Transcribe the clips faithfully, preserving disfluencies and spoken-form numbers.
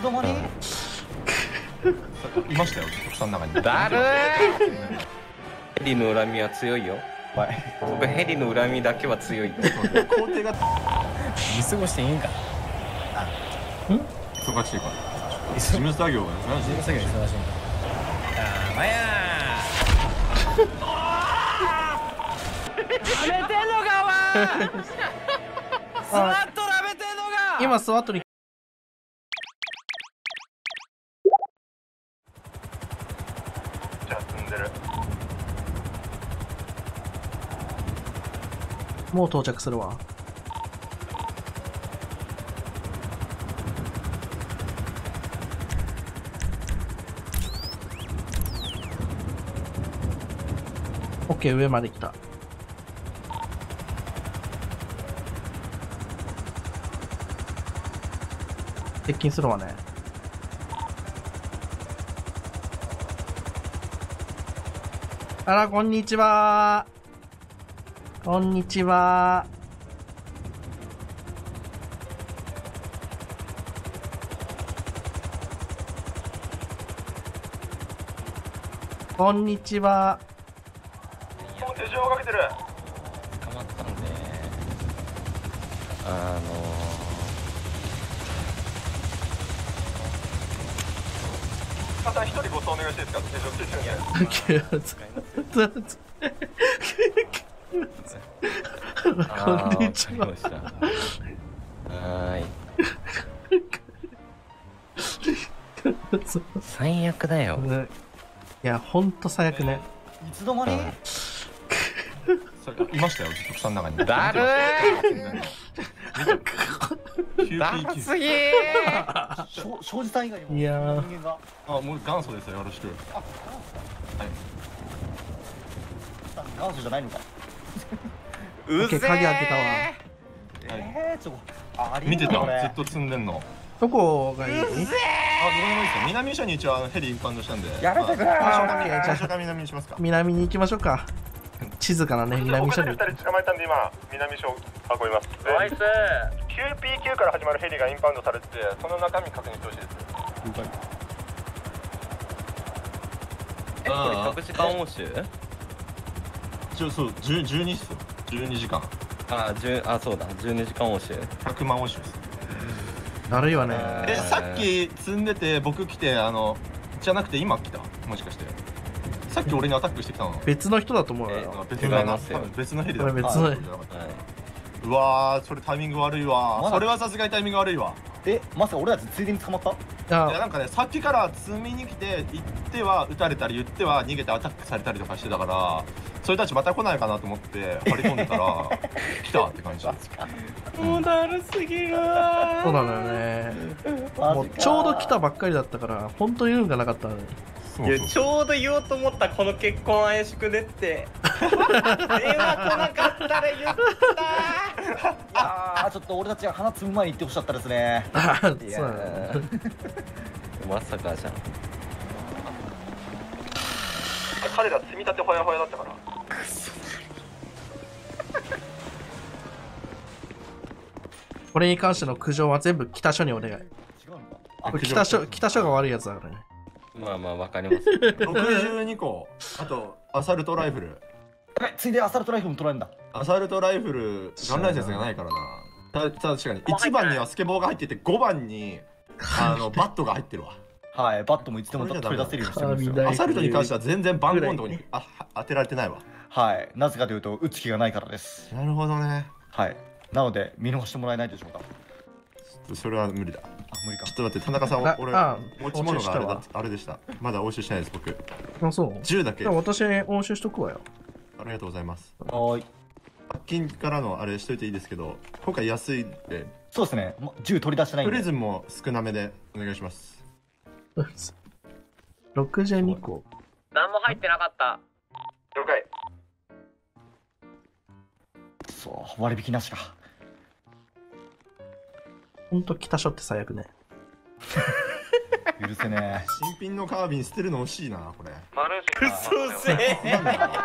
の間にいましたよ、草の中に。 だるー。ヘリの恨みは強いよ。 はい。 僕ヘリの恨みだけは強い。 工程が見過ごしていいんか。 忙しいから。事務作業が事務作業忙しいんだ。あーまやー。舐めてんのかお前。スワット舐めてんのか。 今スワットにじゃあ積んでる。 もう到着するわ。オッケー、上まで来た。接近するわね。あら、こんにちは。こんにちは。こんにちは。 手錠をかけてる。 捕まったんで、あのー、また一人ご送お願いしていいですか。手錠ついてるんで。 あこんにちは。 わかりました。はーい。最悪だよ。 いや、ほんと最悪ね。 いつの間にいましたよ、ずっと草の中に。 だるー。だるすぎー。 庄司さん以外にもいやー人間が。 あ、もう元祖ですよ、よろしく。はい。 元祖じゃないのか。 うぜー。 鍵開けたわ。 えー、ちょっとあり見てた、 これずっと積んでんの。 どこがいい？ あ、どこでもいいですよ。南署に一応ヘリインパウンドしたんで。 やめてくれ。 あ、オッケー。じゃあ最初から南にしますか。 南に行きましょうか。静かなね、南署に。 二人捕まえたんで今南署運びます。 ナイス。 キューピーキュー から始まるヘリがインパウンドされてて、その中身確認してほしいです。 え、これ隠し間押収？ 一応そう、じゅうにっすよ。じゅうにじかん。 あ、十あそうだ、じゅうにじかん押収。 ひゃくまん押収です。 だるいわね。 え、さっき積んでて僕来て、あのじゃなくて今来た、もしかしてさっき俺にアタックしてきたの。 別の人だと思うえよ。 別違いますよ。 別のヘリだ。 これ別のあうわー、それタイミング悪いわ。 まだそれはさすがにタイミング悪いわ。 え、まさか俺たちついでに捕まった？ いいや、 や、 なんかね、さっきから積みに来て行っては撃たれたり言っては逃げてアタックされたりとかしてたから、それたちまた来ないかなと思って張り込んでたら来たって感じ。 もうだるすぎるわそうなのよね。もうちょうど来たばっかりだったから、本当に運がなかったのに。 そうそういや、ちょうど言おうと思った、この結婚怪しくねって電話来なかったら言ったいやー、ちょっと俺たちが花摘む前に言ってほしかったですね。 あ、そういやなのね。 まさかじゃん。 彼ら積み立てほやほやだったから。 これに関しての苦情は全部北署にお願い。 違うのか。 これ北署、北署が悪いやつだからね。 まあまあわかりますろくじゅうにこ、あとアサルトライフル。 やべ、ついでアサルトライフルも取られるんだ。 アサルトライフルガンライセンスがないからな。たた確かにいちばんにはスケボーが入ってて、ごばんにあのバットが入ってるわ。 はい、バットもいつでも取り出せるようにしてるんですよ。 はいアサルトに関しては全然番号のとこにあ当てられてないわ。 はい、なぜかというと打つ気がないからです。 なるほどね。 はい、なので見逃してもらえないでしょうか。 それは無理だ。 あ、無理かちょ。っと待って、田中さん、 あ俺あ持ち物があれだ押収したあれでした。まだ押収してないです僕。 あ、そう。 じゅうだけ。 じゃあ私押収しとくわよ。 ありがとうございます。 はーい。 罰金からのあれしといていいですけど、今回安いんで、 そうですね、ま銃取り出してないんで。 プリズンも少なめでお願いします。 ろくじゅうにこ。 何も入ってなかった。 了解。 そう、割引なしか。 ほんと北署って最悪ね。 許せね新品のカービン捨てるの惜しいな、これ。 くそせえ。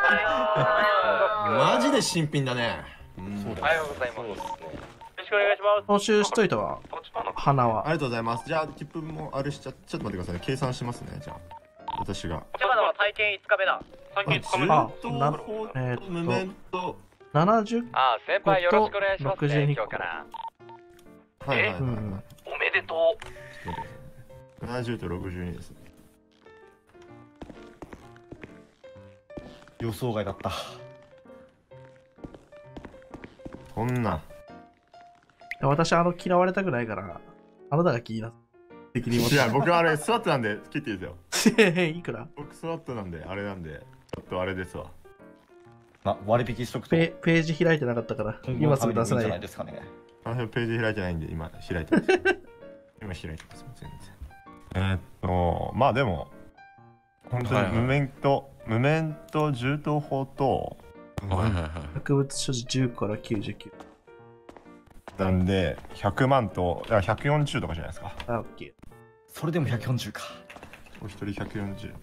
マジで新品だね。 え。そうおだよ。 はようございます。よろしくお願いします。 押収しといたわ。 こっちの花は。 ありがとうございます。じゃあ切符もあれしちゃ、ちょっと待ってくださいね。計算しますね。じゃあ私が。 千葉の体験いつかめだ。 最近つかめる。 あとなほえーっと無面とななじゅう。 ああ、先輩よろしくお願いしますろくじゅうにね、今日から。 はいはいはい、 うん。 おめでとう。 ちょっと待ってくださいね。ななじゅうとろくじゅうにですね。 予想外だった。 こんな。 私、あの、嫌われたくないから、あなたが気になって。責任持っていや僕あれスワットなんで切っていいですよ。 いくら僕スワットなんであれなんでちょっとあれですわ。 まあ、割引しとくとペページ開いてなかったから、今すぐ出せないいんじゃないですかね。 あのページ開いてないんで今開いてます今開いてます全然。えー、っとまあでも本当に無免と、無免と銃刀法と、 はいはいはい。 博物所持じゅうからきゅうじゅうきゅう。 なんでひゃくまんといやひゃくよんじゅうとかじゃないですか。 あ、オッケー。 それでもひゃくよんじゅうか。 お一人ひゃくよんじゅう。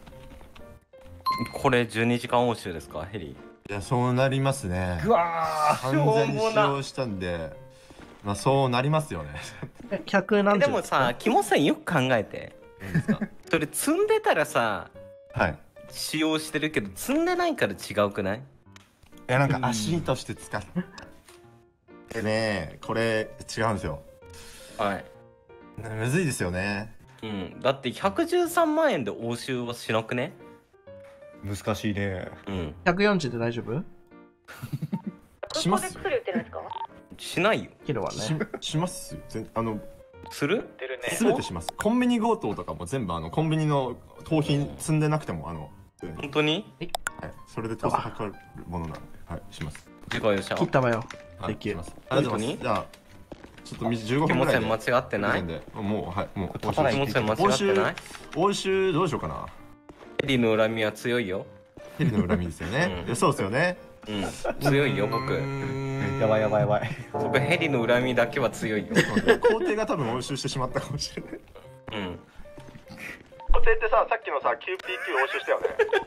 これじゅうにじかん応酬ですか、ヘリ。 いやそうなりますね。 うわー、 完全に使用したんでまあそうなりますよね。 え、ひゃく何十でもさ、キモさんよく考えて。それ積んでたらさ、 はい。 使用してるけど、積んでないから違うくない？ いやなんか足として使ってねこれ違うんですよ。 はい。 むずいですよね。 うん。だってひゃくじゅうさんまん円で応酬はしなくね？ 難しいね。 うん。 ひゃくよんじゅうで大丈夫？ しますよ。 しないよ。 キロはしね。 しますよ。ぜあのする？ すべてします。コンビニ強盗とかも全部あのコンビニの盗品積んでなくてもあの、 本当に？ はい、それで盗撮測るものなんで、はいします。 次回よっしゃ。 切ったわよ。 はいできるします。ありがとうございます。じゃあちょっとじゅうごふキモ線んぐらいで。 間違ってない？ でもうはいもう立たないキモ線間違報ってない？ 酬報酬どうしようかな。 ヘリの恨みは強いよ。 ヘリの恨みですよね。 うんいやそうですよね。 うん。強いよ、 う僕。 ーんやばいやばいやばい。 僕、ヘリの恨みだけは強いよ。 皇帝が多分押収してしまったかもしれない。 うん。 皇帝ってささっきのさ キューピーキュー 押収したよね。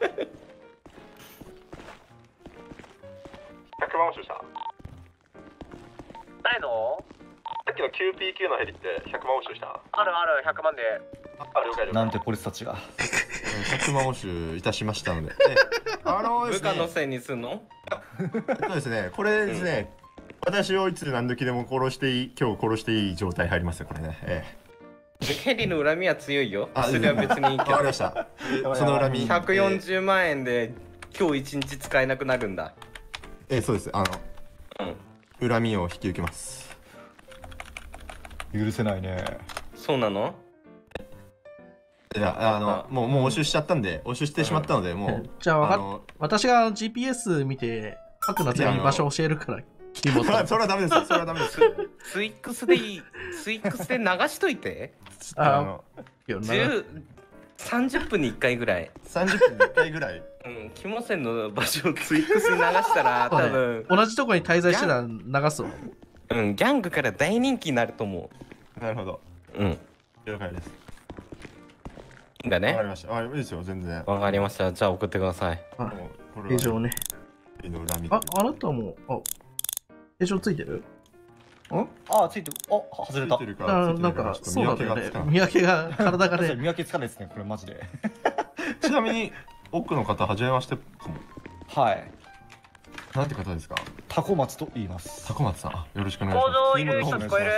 ひゃくまん押収した。 誰の？ さっきの キューピーキュー のヘリってひゃくまん押収した。 あるある、ひゃくまんで。 あ了解了解。 なんてこいつたちが。 ひゃくまん押収いたしましたので。えあのですね。 部下のせいにすんの？ そうですね。これですね。私をいつ何時でも殺していい今日殺していい状態入りますよこれね。えヘリの恨みは強いよ。 あそれは別にいいえ。 けどわかりま。した。その恨み。 ひゃくよんじゅうまん円で今日一日使えなくなるんだ。 ええそうです。あうん。 の恨みを引き受けます。 許せないね。 そうなの？ いやあのもうもう押収しちゃったんで押収してしまったのでもう。 じゃあわかっの私が ジーピーエス 見て、各夏に場所教えるから、キーボそれはーそれはダメです。それはダメです。 スイックスでいい。スイックスで流しといて。 あのド。 じゅう、さんじゅっぷんにいっかいぐらい。 さんじゅっぷんにいっかいぐらい。 うん。キモ線の場所をツイックスに流したら多分、 同じとこに滞在してたら流すわ。 うん、ギャングから大人気になると思なるほど。 う。うん。 了解です。 だねわかり。ました。あいいですよ全然。 わかりました。じゃあ送ってください。 あ、 もうこれは形状ね。 ヘリの恨み。 あ、あなたも、あ、形状ついてる？ あ、ついてる。あ、外れた。 ついてるからあ、 ついてなんか、 るからちょっとそうなんだよね見分けがつか。ん見分けが、体が確かにね。 見分けつかないですね、これマジで。 ちなみに奥の方はじめましてかも。 はい。 なんて方ですか。 タコ松と言います。 タコ松さんあよろしくお願いし工ます。 場いる人聞こえる？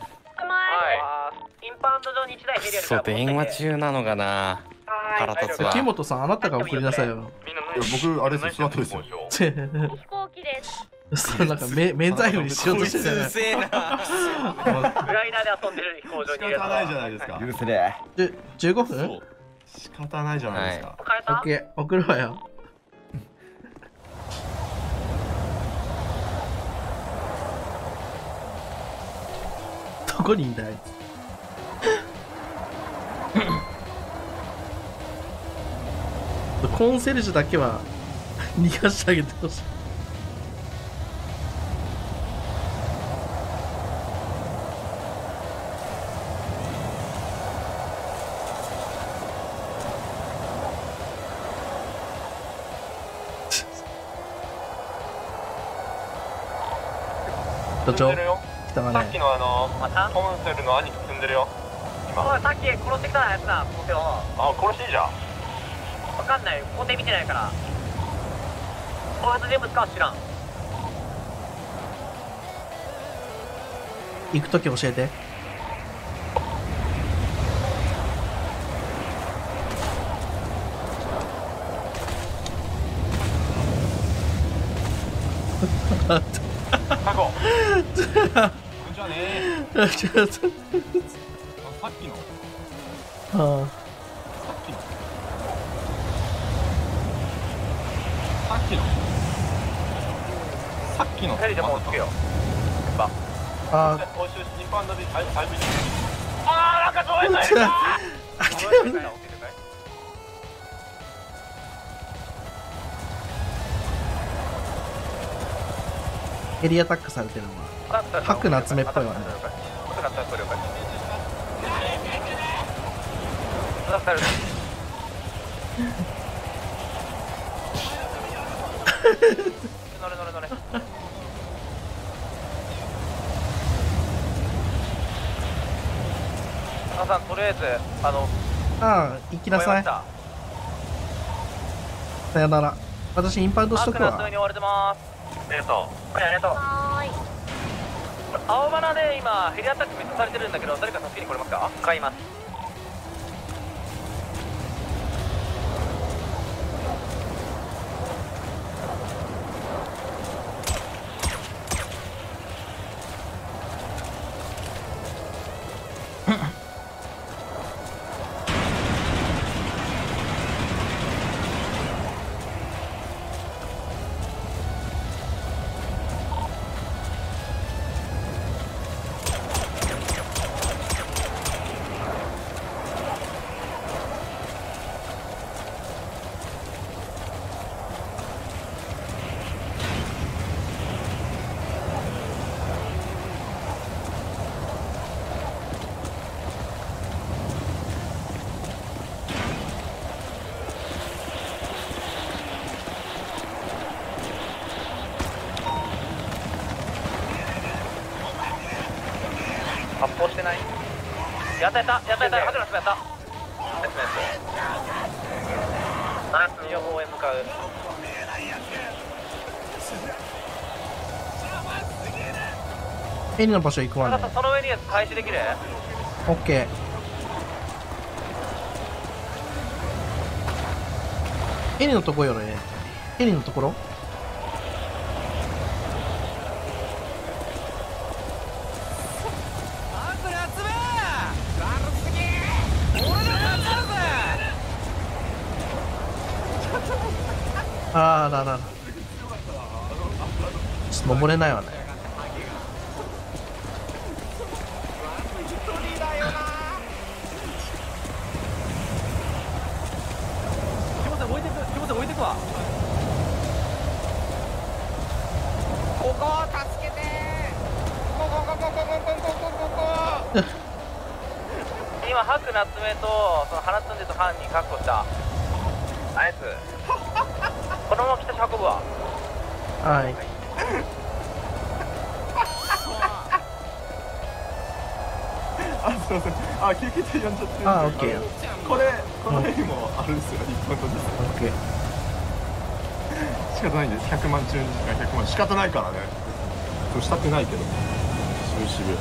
はい。インパウンド上にいちだいヘリあるかそう、 ら。 電話中なのかな。腹立つわ。 木本さん、あなたが送りなさいよ。 いや僕あれですよスワットですよ。 飛行機です。 そう、なんか、め免罪符にしようとしてたよね。 せえな。 グライダーで遊んでる飛行場仕にいるやつ方ないじゃないですか。 許せねで、じゅうごふん？オッ仕方ないじゃないですか。 変えた？ ケー、送るわよ。どこにいんだい？コンセルジュだけは逃がしてあげてほしい。課長、来た。 ったがね。 さっきのあのまたコンセルの兄貴積んでるよ。 おいさっき殺してきたやつだここよ。 あ、殺していいじゃん。 わかんない工程見てないからこいつ人物かは知らん。 行くとき教えて。 タコじゃあねちょっと。 さっきのあさっきのさっきのさっきのヘリでもうつけよ。 あ。あ欧州新パンダでアイビーあーなんかそういうのいるかエリアタックされてるのは白夏目っぽいわね。 白夏目っぽい了解。出される。乗れ乗れ乗れ。母さんとりあえずあのああ、行きなさい。さよなら。私インパウンドしとくわ。 白夏目に追われてます。ありがとう。はい、ありがとう。 はーい。 青花で今ヘリアタックめっちゃされてるんだけど誰か助けに来れますか？買います。発砲してない。やったやったやったやったハグラスやったナイスナイスナイス予報へ向かう。 エリの場所行くわね。 その上に開始できる？ オッケー。エリのとこよね。エリのところあーららら。ちょっと登れないわね。 置いてく、気持ち置いてくわ。ここ助けてー。こここここここここここ。 今白夏目とその花摘んでと犯人確保した。ナイス。このまま北に運ぶわ。 はい。 あ、すいません。あ、救急隊呼んじゃってるんで。 あ、オッケー。 これ、このヘリもあるんですよ、日本のです。 オッケー。 仕方ないんです。ひゃくまん中にがひゃくまん仕方ないからね。したくないけど。渋々。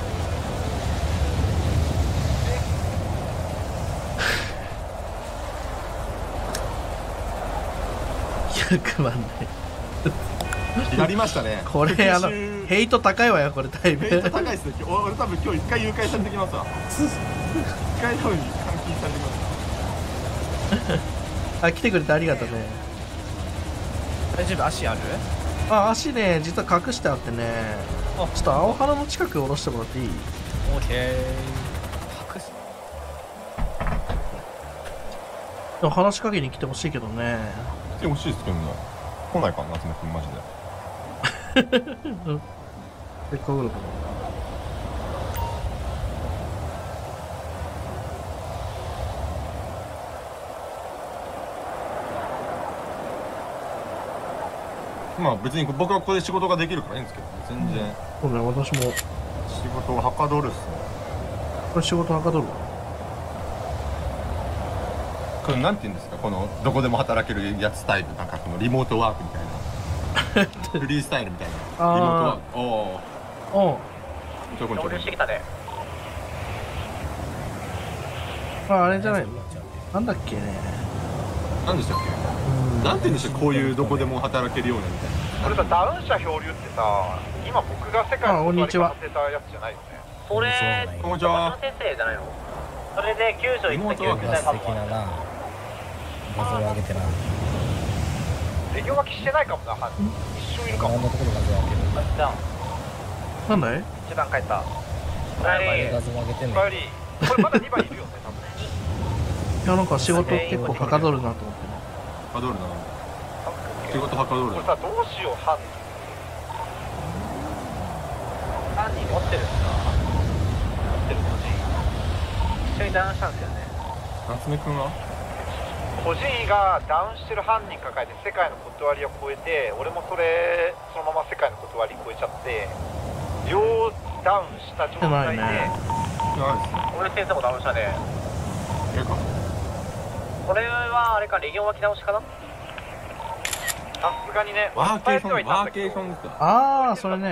ひゃくまんね。 やりましたね。 これあのヘイト高いわよこれだいぶ。 ヘイト高いっすね。俺多分今日一回誘拐されてきますわ。一回多分監禁されてきます。 あ、来てくれてありがとうね。 大丈夫？足ある？ あ、足ね実は隠してあってね。ちょっと青花の近く下ろしてもらっていい？ オッケー。隠す。 でも話しかけに来てほしいけどね。 来てほしいですけども来ないかな、夏目君マジで。 でっかく来るかな。 まあ別に僕はここで仕事ができるからいいんですけど、全然そうね、私も仕仕事をはかどるっすね。 これ仕事はかどるわ。 これなんて言うんですか、このどこでも働けるやつスタイル、なんかこのリモートワークみたいなフリースタイルみたいなリモートワーク。おおおう。 ちょこちょこ合流してきたで。 あ、あれじゃないの。なんだっけね。 なんでしたっけ、なんて言うんでしょう、こういうどこでも働けるようなみたいな。 これさ、ダウン車漂流ってさ、今僕が世界の断り方してたやつじゃないよね。 それ、 こんにちは。 先生じゃないの。それで救助行った救急隊かも。 画像を上げてな。 レギョ脇してないかもな、犯人。一緒いるかも。 あんなところ画像上げる。 じゃん。 なんだい。 一番帰った。 画像上げてんの。 おかえり。これまだにばんいるよね、多分。 いや、なんか仕事結構はかどるなと思ってね。 はかどるな。仕事はかどるな。 これさ、どうしよう、犯人。 犯人持ってるんですか。持ってる個人。一緒にダウンしたんですよね。 夏目くんは個人がダウンしてる犯人抱えて世界の断りを超えて、俺もそれそのまま世界の断り超えちゃって両ダウンした状態で、 ないですね。 俺先生もダウンしたね。 えかこれはあれか、レギオン脇倒しかな。 さすがにね、 ワーケーション、 伝えてはいたんワーだけどケーションですか。 ああ、それね。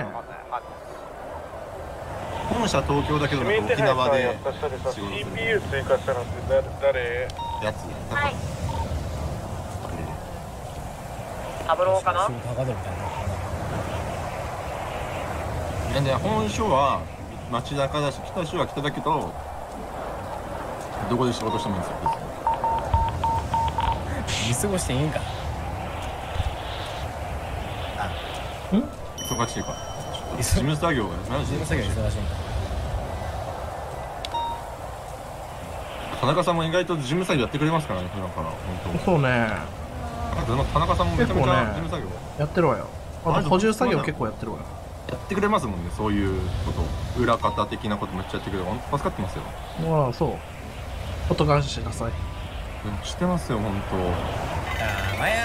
本社東京だけどなんか沖縄で仕事するシーピーユー 追加したのって誰？ やつ。 はい。 サブローかな。 仕事はかどるみたいな。 いやね、本所は街中だし、北署は北だけど、どこで仕事してもいいんですよ。 見過ごしていいんか。 忙しいから。ちょっと事務作業がマジで事務作業忙しいんだ。 田中さんも意外と事務作業やってくれますからね、普段から本そうね。 当。田中さんもめちゃめちゃ事務作業やってるわよ。あと補充作業結構やってるわよ。 やってくれますもんね、そういうこと裏方的なことめっちゃやってくれる。本当助かってますよ。 まあ、そう。ほっと感謝してください。 してますよ、本当。 あまや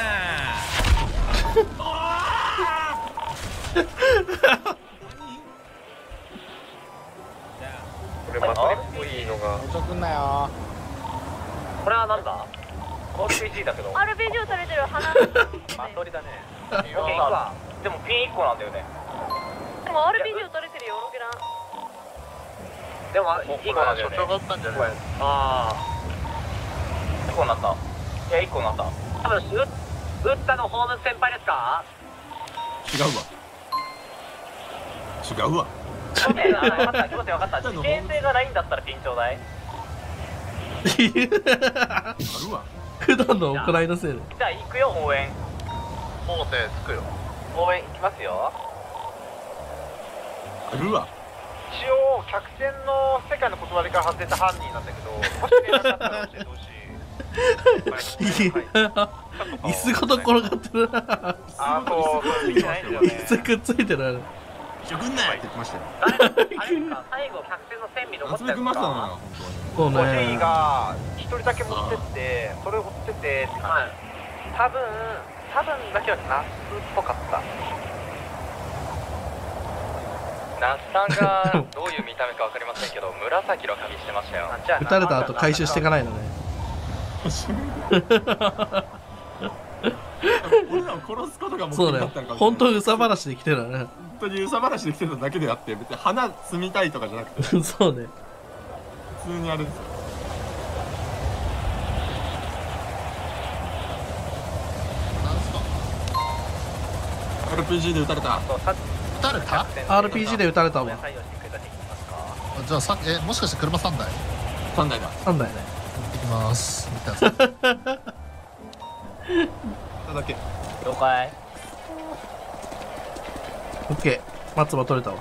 これマトリっぽいのがおちょくんなよ。 これはなんだ。アールピージー だけど。 アールピージー をされてる花。 マトリだね。オッケー、いくわ。でもピンいっこなんだよね。 でも アールピージー をされてるよ、ロケラン。 でもいっこなんだよね。 所長が撃ったんじゃない？ ああ。いっこになった。いや、いっこになった。多分撃撃ったのホームズ先輩ですか。 違うわ。違うわ。 分かった、気持ち分かった。危険性がないんだったらピンちょうだい。 あるわ。 普段の行いのせいで。 じゃあ行くよ、応援。 法廷つくよ。 応援行きますよ。 あるわ。 一応客船の世界の断りから外れた犯人なんだけど、もし連絡あったら教えてほしい。 椅子ごと転がってるな。 あとそういうのないんだよね。 椅子くっついてるあれ。 一緒くんないって言ってましたよ。 あれですか、最後客船の線尾残ったやつ夏目くんましたな、 か。 本そう個人ね。 が一人だけ持ってってそれを追っててって感じ。多分多分だけはナスっぽかった。 那須さんがどういう見た目か分かりませんけど、紫の髪してましたよ。 撃たれた後回収していかないのね。 俺らを殺すことが目そうだよ的だったのかもしれない。 本当に憂さ晴らしで来てるね。 本当に憂さ晴らしで来てただけであって、別に花摘みたいとかじゃなくてそうね。 普通にあれですよ。アールピージー で撃たれた。 撃たれた？ アールピージー で撃たれたわ。 じゃあさえもしかして車さんだい？ さんだいだ。 なんだよね。 行きます見てください。 ただけ。 了解。 オッケー。松葉取れたわ。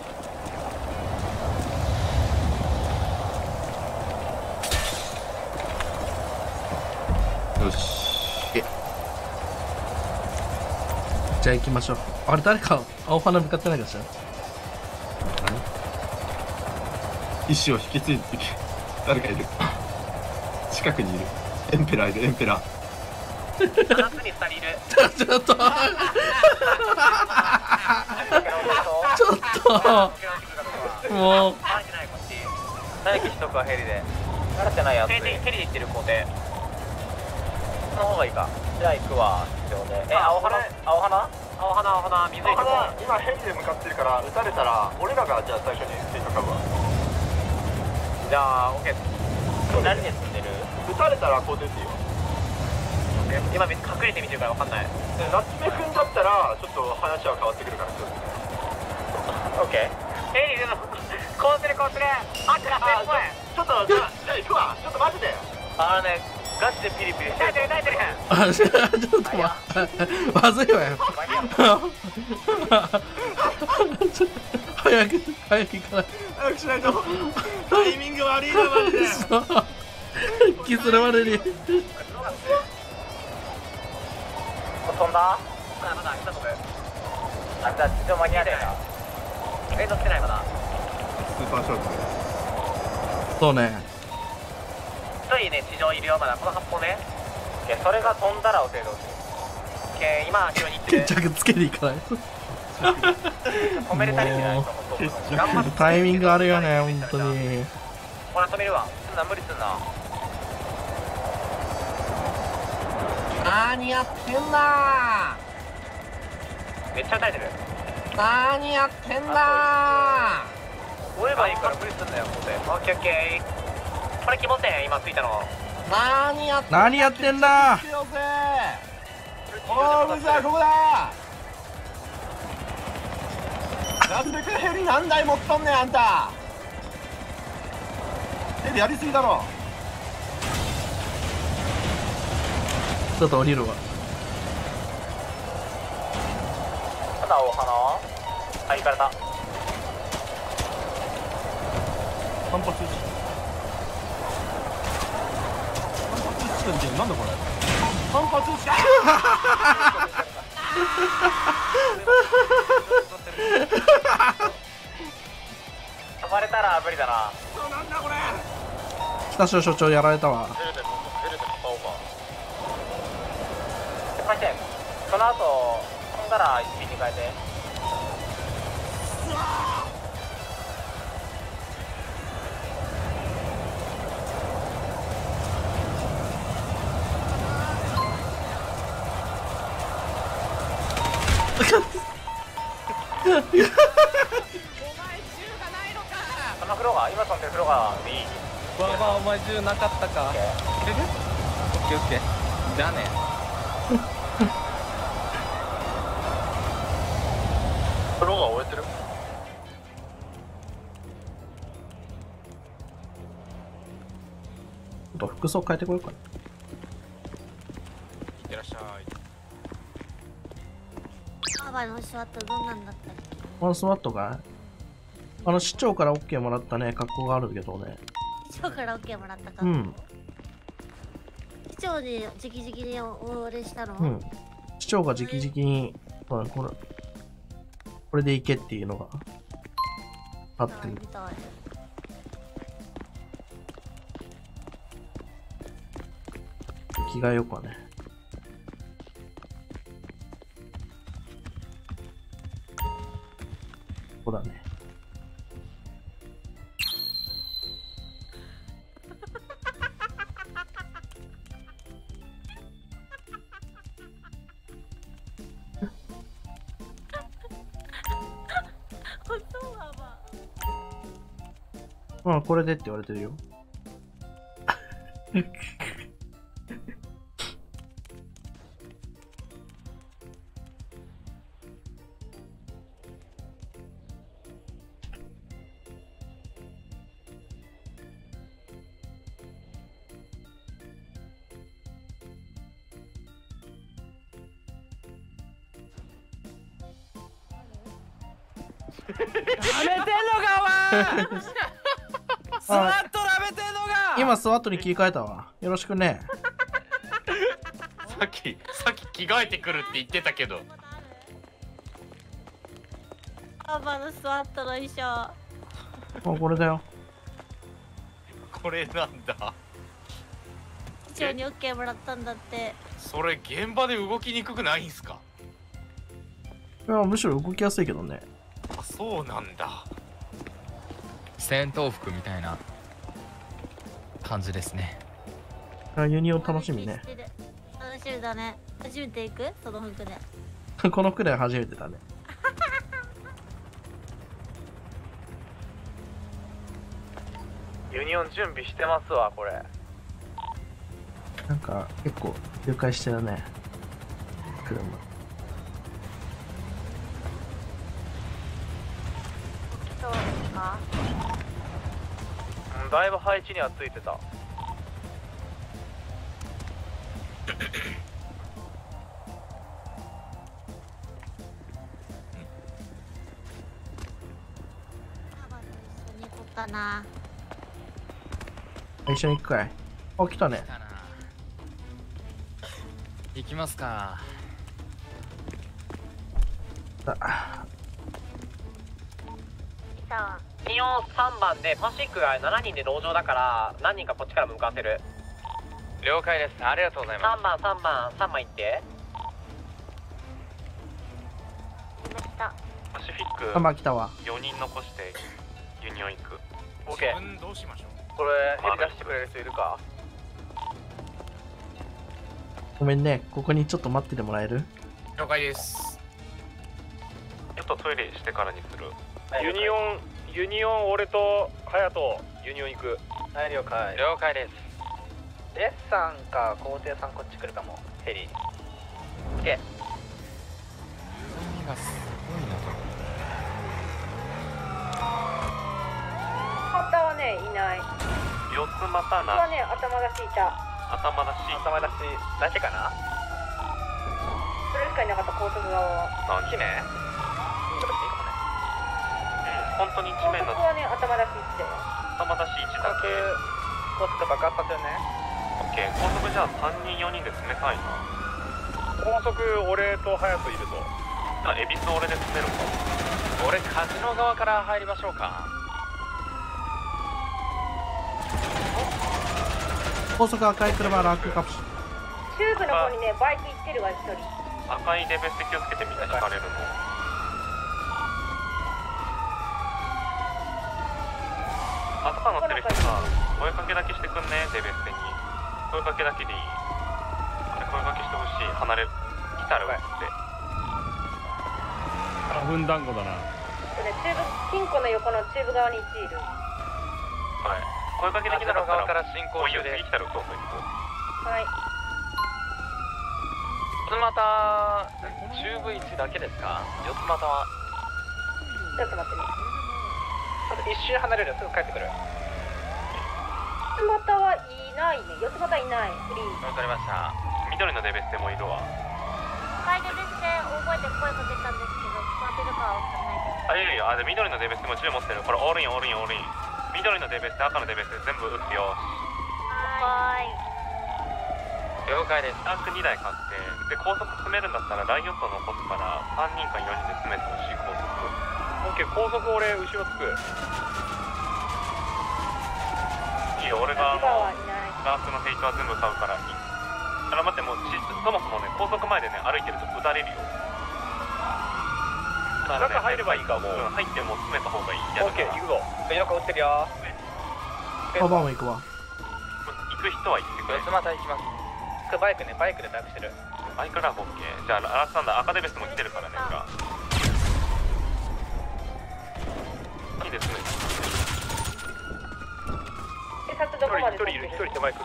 よし。 じゃあ行きましょう。あれ誰か青花向かってないかしら。 意志を引き継いで誰かいる。近くにいる。エンペラーいる、エンペラー。 七つにふたりいる。 ちょっとちょっともう慣れてないこっち。待機しとくわヘリで。慣れてないやつ。ヘリでヘリで行ってる工程。その方がいいか。じゃあ行くわ。必要で。え、青花？青花？青花青花水いとこ。 今ヘリで向かってるから撃たれたら俺らがじゃあ最初に水かかるわ。 じゃあオッケー。何で進んでる？ 撃たれたらこう出てよ。 今隠れて見てるから分かんない。 夏目くんだったらちょっと話は変わってくるからちょっと。 オッケー。ヘリでのこうするこうする。あっちら先輩。 ちょっとじゃあじゃあ行くわ。ちょっと待ってて。 あのねガチでピリピリしてる。痛いてる痛いてる。 あ、ちょっと待ってまずいわよ。ちょっと早く早く行かない。 早くしないとタイミング悪いなマジで。 復帰するまでに。 飛んだ？まだまだ今飛ぶ。あ、じゃあ地上間に合ってない。レードしてないまだ。 スーパーショート。 そうね。 一人ね地上いるよまだこの発砲ね。それが飛んだらお程度。今後ろに行ってる。 決着つけていかないと。 止めれたりしないと思う。 タイミングあるよね本当に。 ほら止めるわ。そんな無理すんな。 何やってんだめっちゃ耐えてる。 何やってんだ追えばいいから無理すんなよここで。オッケーオッケー。これ気持ちいい今ついたの。 何やってんだ何やってんだ。 おーうるさいここだ。夏目くんヘリ何台持っとんねんあんた。ヘリやりすぎだろ。 ちょっと降りるわ。 まだお花は行かれた。 反発打ち反発打ちってなんだこれ。反発打ち飛ばれたら無理だな。 なんだこれ。 北署所長やられたわ。 ヘルでヘルで買おうか。その後飛んだら一品に変えて。このフロア今飛んでるフロアでいい。 わあわあお前銃なかったか。入れる？オッケーオッケー。じゃあね。 フロア終えてる。 と服装変えてこようかな。 いってらっしゃい。 カバーのショットどんなんだったっけ。 このスワットがあの市長から オーケー もらったね格好があるけどね。 市長から オーケー もらったか。 うん市長で直々にお礼したの。 うん。市長が直々に、まあ、これこれでいけっていうのがあってる。着替えようかね。ここだね。まあこれでって言われてるよ。 舐めてんのかお前スワット舐めてんのか。 今スワットに切り替えたわ。よろしくね。 さっきさっき着替えてくるって言ってたけど。 カバーのスワットの衣装。 あ、これだよ。 これなんだ。 市長に オーケー もらったんだって。 それ現場で動きにくくないんすか。 いやむしろ動きやすいけどね。 あ、そうなんだ。 戦闘服みたいな感じですね。 あ、ユニオン楽しみね。 楽しみだね。初めて行くその服で。 このくらい初めてだね。 ユニオン準備してますわ、これ。 なんか結構誘拐してるね。車。 そうですか。 うん、だいぶ配置にはついてた。 行こうかな。 一緒に行くかい。あ、来たね。 行きますか。 ユニオンさんばんでパシフィックがしちにんで籠城だから何人かこっちから向かわせる。 了解です。ありがとうございます。 さんばんさんばんさんばん行って。 パシフィックあ、まあ来たわ。 よにん残してユニオン行く。 オッケー。 自分どうしましょう。 これヘリ出してくれる人いるか。 ごめんね、ここにちょっと待っててもらえる？ 了解です。 ちょっとトイレしてからにする。 ユニオン、ユニオン、俺と隼人、ユニオン行く。 はい、了解。 了解です。 レッサンか皇帝さんこっち来るかも。ヘリ。オッケー。 海がすごいな。 ハンターはね、いない。 四つまたな。 はね、頭出しいた。 頭出し。 頭出しだけかな。 それしかいなかった高速側は。 あ、きね。ちょっといいかもね。うん、本当に地面の。 高速はね、頭出しって。 頭出し一だけ。 高速爆発させるね。 オッケー。高速じゃあ三人四人で詰めたいな。 高速俺と隼人いるぞ。 あ、エビス俺で詰めるか。 俺カジノ側から入りましょうか。 高速赤い車ラックカプシ。 チューブの方にね、バイク行ってるわ、一人。 赤いレベルで気をつけてみんな引かれるの。あそこ乗ってる人さ、声かけだけしてくんね、デベステに。声かけだけでいい。あれ声かけしてほしい。離れ、来たら撃って。 花粉団子だな。 これチューブ、金庫の横のチューブ側にいちいる。 はい。声かけできなかったら、 から進行中で。 次来たら撃とうと行く。 はい。 四つ股、チューブいちだけですか？四つ股は。 ちょっと待ってね。 あと一瞬離れる。すぐ帰ってくる。 四つ股はいないね。四つ股いない。フリー。 わかりました。 緑のデベステもいるわ。 赤いデベステ覚えて声かけたんですけど、使ってるかは分かんないです。 あ、いるよ。あ、で緑のデベステも銃持ってる。これオールインオールインオールイン。緑のデベステ、赤のデベステ全部撃つよ。 はーい。 了解です。 タンクにだい買って、で高速詰めるんだったらライオット残すからさんにんかよにんで詰めてほしい高速。 オッケー、高速俺後ろつく。 いいよ、俺があのラークのヘイトは全部買うからいい。あら待って、もうしそもそもね高速前でね歩いてると撃たれるよ。 中入ればいいかもう。 うん、入ってもう詰めた方がいい。 オッケー、行くぞ。 よく撃ってるよ。 パパも行くわ。 行く人は行ってくれ。 四つ股行きます。 バイクね、バイクでバイクしてる。 バイクラークオッケー。じゃあアラクサンダー赤デベスも来てるからね。裏いいですね。 警察どこまで一人いる、一人手前来る。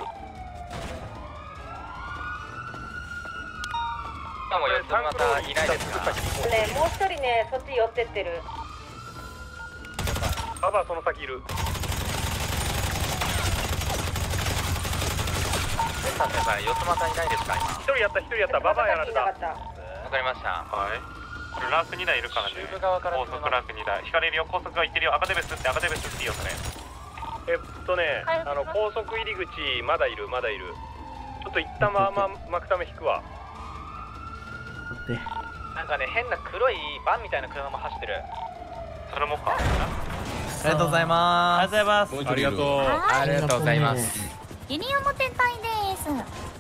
あ、もう四つ股いないですか？ ね、もう一人ね、そっち寄ってってる。 ババその先いる。 さん先輩、四つ股いないですか今？ 一人やった、一人やった。ババやられた。 わかりました。 はい。これラークにだいいるからね。高速ラークにだい。引かれるよ、高速が行ってるよ。赤デベスって赤デベスっていいよ、それ。 えっとね、あの高速入り口まだいる、まだいる。ちょっと一旦まあまあ巻くため引くわ。 なんかね、変な黒いバンみたいな車も走ってる。 それもか。 ありがとうございます。 ありがとうございます。ありがとう。 ありがとうございます。 ユニオンも天体です。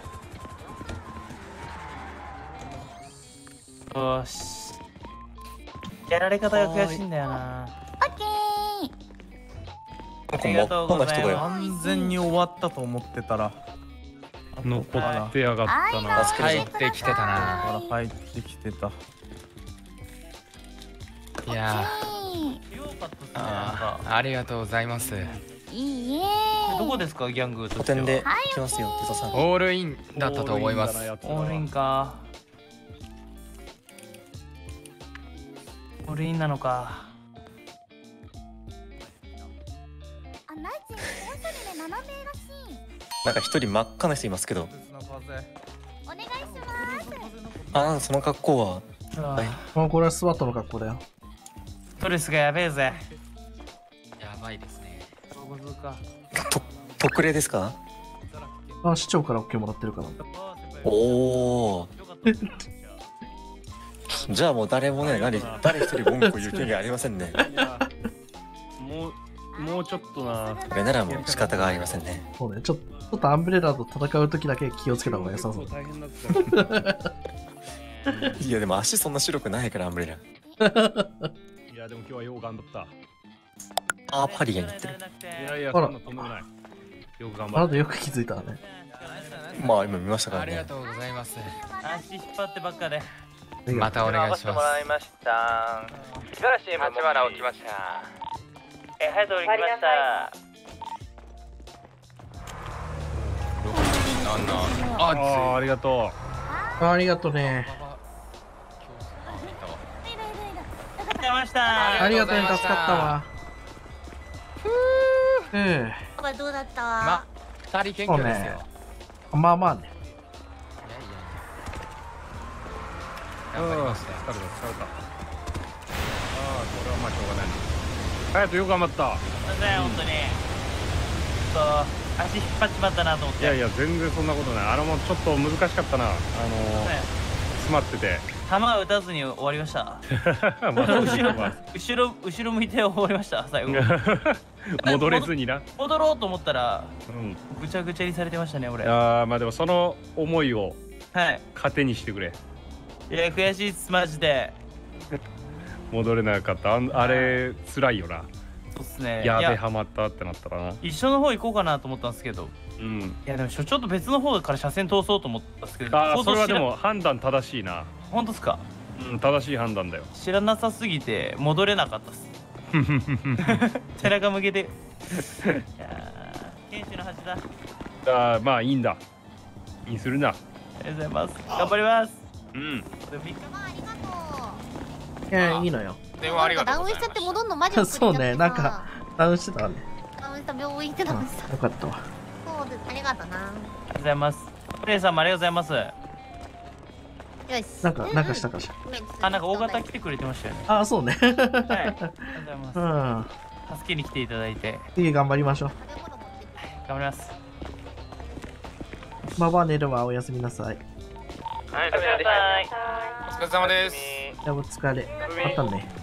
よし。やられ方が悔しいんだよな。 オッケー。 ありがとうございます。完全に終わったと思ってたら残ってやがったな。 入ってきてたな。 入ってきてた。 いやあありがとうございます。 いいえ。 どこですかギャングと拠点で来ますよテソさん。 オールインだったと思います。 オールインか。オールインなのか。 あ、ナイツもう一人でななめいらしい。 なんか一人真っ赤な人いますけど。 お願いします。 ああ、その格好は。 はい。もうこれはスワットの格好だよ。 ストレスがやべえぜ。 やばいですね。 と特例ですか？ あ、市長から オーケー もらってるから。 おお。じゃあもう誰もね、何誰一人文句言う権利ありませんね。 もうもうちょっとな。 これならもう仕方がありませんね。 そうね、ちょちょっとアンブレラと戦う時だけ気をつけた方が良さそう。 大変だったいやでも足そんな白くないからアンブレラ。 いやでも今日はよう頑張った。 あーパリがになってる。 いやいやそんなとんでもない。よく頑張った。 あなたよく気づいたわね。 まあ今見ましたからね。 ありがとうございます。 足引っ張ってばっかで。 またお願いします。 もらいました。五十嵐 M 八花起きました。 え、はい、通り来ました。 なんなん。 ああ、ありがとう。ありがとうね。 来ました。 ありがとうね、助かったわ。ふぅ。 これどうだったま、二人謙虚ですよ。 まあまあね。 う。頑張りました。疲れた疲れた。ああ、これはまあしょうがない。ハヤトよく頑張った。 すいません、本当に。ちょっと足引っ張っちまったなと思って。 いやいや、全然そんなことない。あれもちょっと難しかったな。あの詰まってて。 球打たずに終わりました。 まあ後ろ後ろ後ろ向いて終わりました最後。 戻れずにな。 戻ろうと思ったら、 うん、 ぐちゃぐちゃにされてましたね俺。 ああ、まあでもその思いをはい糧にしてくれ。 いや悔しいっすマジで。 戻れなかった。あ, あれ辛いよな。 そうっすね。 やべハマったってなったらな。 一緒の方行こうかなと思ったんですけど。 うん。 いやでもちょっと別の方から車線通そうと思ったんですけど。 ああ、それはでも判断正しいな。 本当ですか？ うん、正しい判断だよ。 知らなさすぎて戻れなかったっす。背中向けて。いやー、剣士の恥だ。 ああ、まあいいんだ。にするな。 ありがとうございます。頑張ります。 うん。 いや、いいのよ。 電話ありがとうダウンしちゃって戻んのマジで。 そうね、なんかダウンしてたわね。 ダウンした病院行ってダウンした。 よかったわ。 そうです。ありがとうな。 ありがとうございます。プレイさんもありがとうございます。 よし。 なんか、なんかしたかしら。 あ、なんか大型来てくれてましたよね。 あ、そうね。 はい。ありがとうございます。 うん。 助けに来ていただいて。 次頑張りましょう。 頑張ります。 まあまあ寝るわ、おやすみなさい。 はい、おやすみなさい。 お疲れ様です。 いや、お疲れ。またね。